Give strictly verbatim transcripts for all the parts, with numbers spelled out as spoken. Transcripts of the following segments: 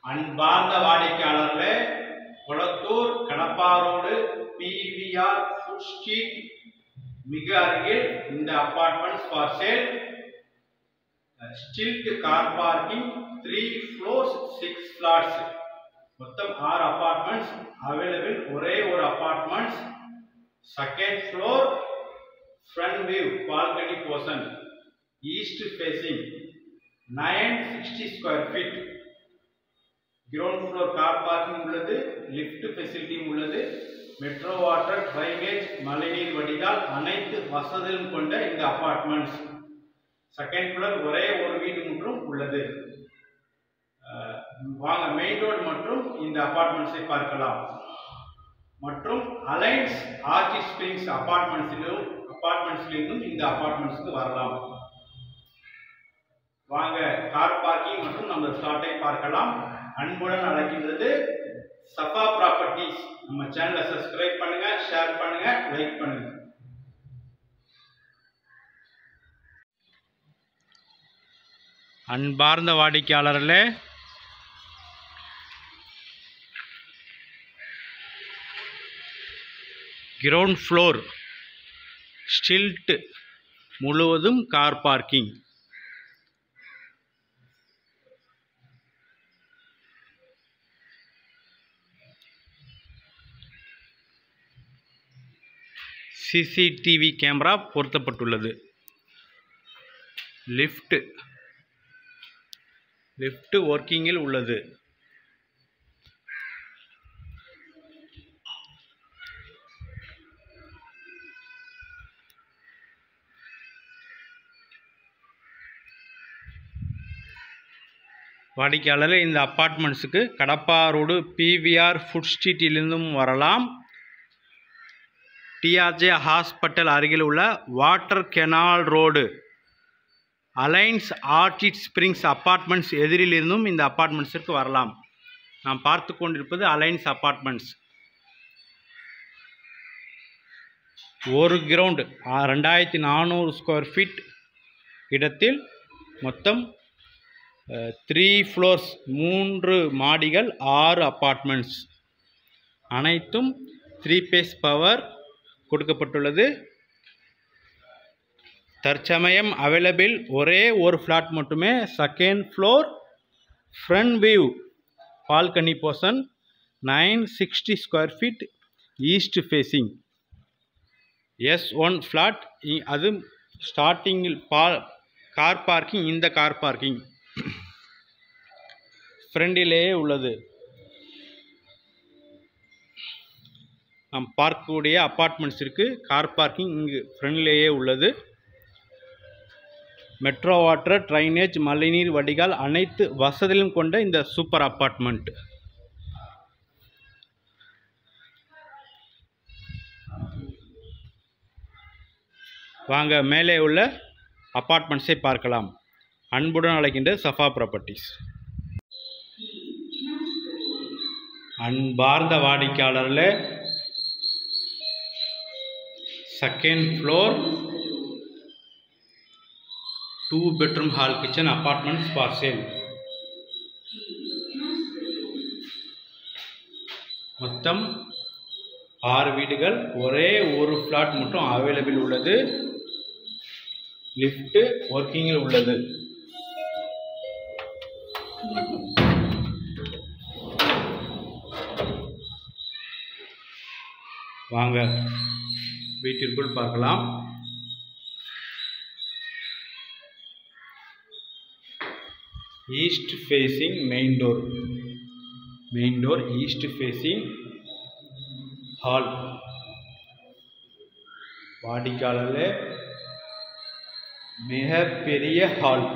அன்பார்ந்த வாடிக்கையாளர்களே, Kolathur Kadappa road PVR food street மிக அருகில் இந்த apartments for sale. Stilt car parking, three floors, six flats, மொத்தம் ஆறு அபார்ட்மெண்ட்ஸ் அவைலபிள். ஒரே ஒரு apartments, second floor, front view balcony portion, east facing, nine sixty square feet. Ground floor car parking உள்ளது, lift ஃபெசிலிட்டியும் உள்ளது. மெட்ரோ வாட்டர், டிரைனேஜ், மழைநீர் வடிகால் அனைத்து வசதிகளும் கொண்ட இந்த அபார்ட்மெண்ட்ஸ். செகண்ட் ஃப்ளோர் ஒரே ஒரு வீடு மட்டும் உள்ளது. வாங்க மெயின் ரோடு மற்றும் இந்த அபார்ட்மெண்ட்ஸை பார்க்கலாம். மற்றும் அலைன்ஸ் ஆர்ச்சிட் ஸ்பிரிங்ஸ் அபார்ட்மெண்ட்ஸிலும் அபார்ட்மெண்ட்ஸ்லிருந்தும் இந்த அபார்ட்மெண்ட்ஸ்க்கு வரலாம். வாங்க கார் பார்க்கிங் மற்றும் நம்ம ஸ்லாட்டை பார்க்கலாம். அன்புடன் அழைக்கின்றது சஃபா ப்ராப்பர்ட்டிஸ். நம்ம சேனலை சப்ஸ்கிரைப் பண்ணுங்க, ஷேர் பண்ணுங்க, லைக் பண்ணுங்க. அன்பார்ந்த வாடிக்கையாளர்களே, கிரவுண்ட் ஃப்ளோர் ஸ்டில்ட் முழுவதும் கார் பார்க்கிங். சிசிடிவி கேமரா பொருத்தப்பட்டுள்ளது. லிஃப்ட் லிஃப்ட் ஒர்க்கிங்கில் உள்ளது. வாடிக்கையாளர் இந்த அபார்ட்மெண்ட்ஸுக்கு கடப்பா ரோடு பிவிஆர் ஃபுட் ஸ்ட்ரீட்டிலிருந்தும் வரலாம். டிஆர்ஜே ஹாஸ்பிட்டல் அருகில் உள்ள water canal road Alliance Orchid Springs apartments எதிரிலிருந்தும் இந்த அபார்ட்மெண்ட்ஸிற்கு வரலாம். நாம் பார்த்து கொண்டிருப்பது அலைன்ஸ் அபார்ட்மெண்ட்ஸ். ஒரு கிரவுண்டு ரெண்டாயிரத்தி நானூறு ஸ்கொயர் ஃபீட் இடத்தில் மொத்தம் த்ரீ ஃப்ளோர்ஸ், மூன்று மாடிகள், ஆறு அபார்ட்மெண்ட்ஸ், அனைத்தும் த்ரீ பேஸ் பவர் கொடுக்கப்பட்டுள்ளது. தற்சமயம் அவைலபிள் ஒரே ஒரு ஃப்ளாட் மட்டுமே. Second floor, front view balcony portion, nine sixty square feet, east facing. S one flat. அது ஸ்டார்டிங்கில் பா கார் பார்க்கிங். இந்த கார் பார்க்கிங் ஃப்ரண்டிலேயே உள்ளது. நாம் பார்க்கக்கூடிய அப்பார்ட்மெண்ட்ஸிற்கு கார் பார்க்கிங் இங்கு ஃப்ரண்ட்லேயே உள்ளது. மெட்ரோ வாட்டர், ட்ரைனேஜ், மழைநீர் வடிகால் அனைத்து வசதிகளும் கொண்ட இந்த சூப்பர் அப்பார்ட்மெண்ட். வாங்க மேலே உள்ள அப்பார்ட்மெண்ட்ஸை பார்க்கலாம். அன்புடன் அழைக்கின்ற சஃபா ப்ராப்பர்ட்டிஸ். அன்பார்ந்த வாடிக்கையாளர்களே, second floor, two bedroom hall kitchen apartments for sale. மொத்தம் ஆறு வீடுகள், ஒரே ஒரு ஃப்ளாட் மட்டும் அவைலபிள் உள்ளது. லிஃப்ட் ஒர்க்கிங்கில் உள்ளது. வாங்க வீட்டிற்குள் பார்க்கலாம். East facing main door main door east facing hall. வாடிக்கையாளர்களே, மிக பெரிய ஹால்.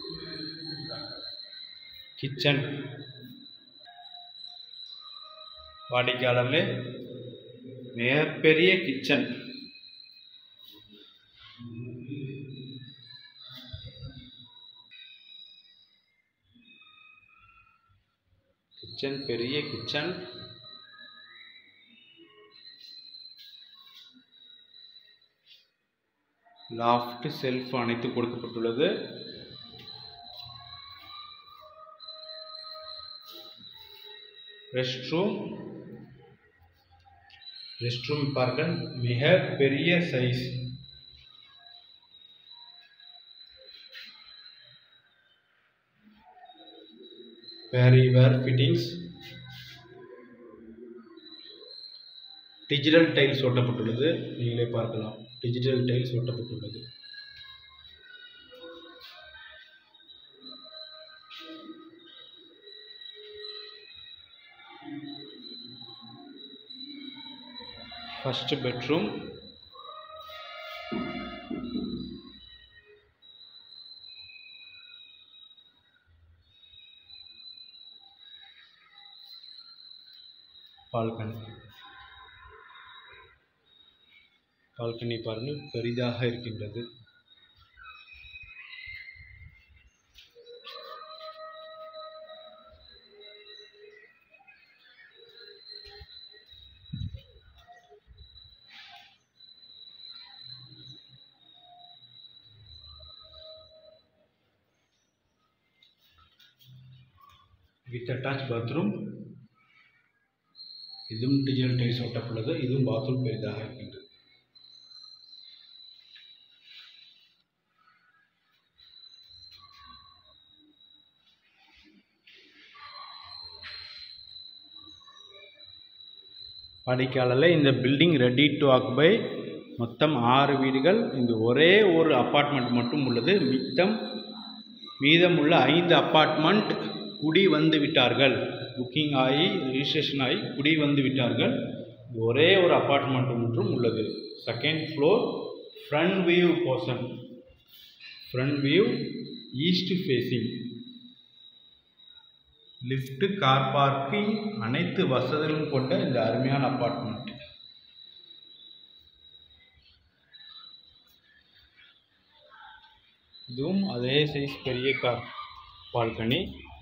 kitchen, வாடிக்கையாளர்களே, மிகப்பெரிய கிச்சன். கிச்சன் பெரிய கிச்சன். லாஃப்ட், செல்ஃப் அனைத்து கொடுக்கப்பட்டுள்ளது. Rest room. ரெஸ்ட் ரூம் பாருங்கள், மிக பெரிய size. Ware fittings. Digital tiles ஒட்டப்பட்டுள்ளது. நீங்களே பார்க்கலாம், டிஜிட்டல் டைல்ஸ் ஒட்டப்பட்டுள்ளது. First bedroom. பால்கனி. பால்கனி பாருங்கள், பெரிதாக இருக்கின்றது. With attach bathroom. இதுவும் டிஜிட்டல் டைல்ஸ் ஒட்டப்பட்டுள்ளது. இதுவும் பாத்ரூம் பெரிதாக இருக்கின்றது. வாடிக்கையாளர்களே, இந்த பில்டிங் ரெடி டு ஆக்குபை. மொத்தம் ஆறு வீடுகள். இந்த ஒரே ஒரு அப்பார்ட்மெண்ட் மட்டும் உள்ளது. மித்தம் மீதமுள்ள ஐந்து அப்பார்ட்மெண்ட் குடி வந்து விட்டார்கள். புக்கிங் ஆகி ரிஜிஸ்ட்ரேஷன் ஆகி குடி வந்து விட்டார்கள். ஒரே ஒரு அப்பார்ட்மெண்ட் மட்டும் உள்ளது. Second floor, front view portion. Front view east facing. Lift, car parking, அனைத்து வசதிகளும் கொண்ட இந்த அருமையான அப்பார்ட்மெண்ட். இதுவும் அதே சைஸ் பெரிய கார் பால்கனி.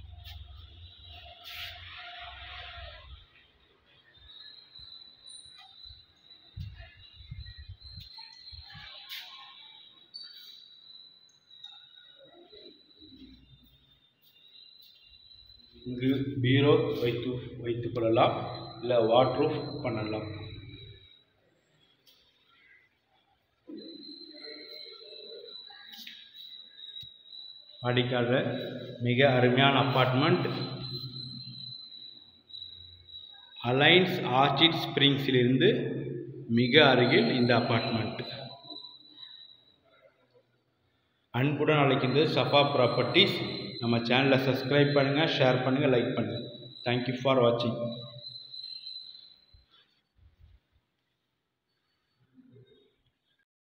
இங்கு பீரோ வைத்து வைத்துக் கொள்ளலாம், இல்லை வாட்ரூஃப் பண்ணலாம். வாடிக்கையாளர், மிக அருமையான அப்பார்ட்மெண்ட். அலைன்ஸ் ஆர்ச்சிட் ஸ்பிரிங்ஸிலிருந்து மிக அருகில் இந்த அப்பார்ட்மெண்ட். அன்புடன் அழைக்கின்றது சஃபா ப்ராப்பர்ட்டிஸ். நம்ம சேனலை சப்ஸ்கிரைப் பண்ணுங்கள், ஷேர் பண்ணுங்கள், லைக் பண்ணுங்கள். தேங்க்யூ ஃபார் வாட்சிங்.